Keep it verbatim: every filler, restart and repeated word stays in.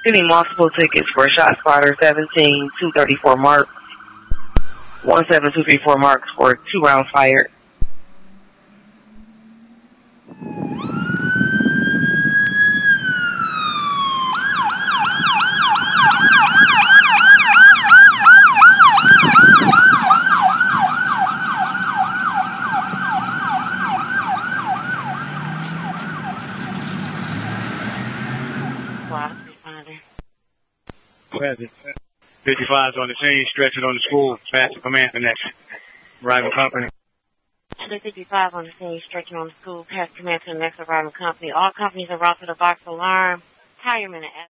Getting multiple tickets for Shot Spotter seventeen, two thirty-four marks. one seven two three four marks for two rounds fired. fifty-five's on the scene, stretching on the school, past the command connection. Arriving company. fifty-five on the scene, stretching on the school, past command to the next arriving company. All companies are route to the box alarm. Tireman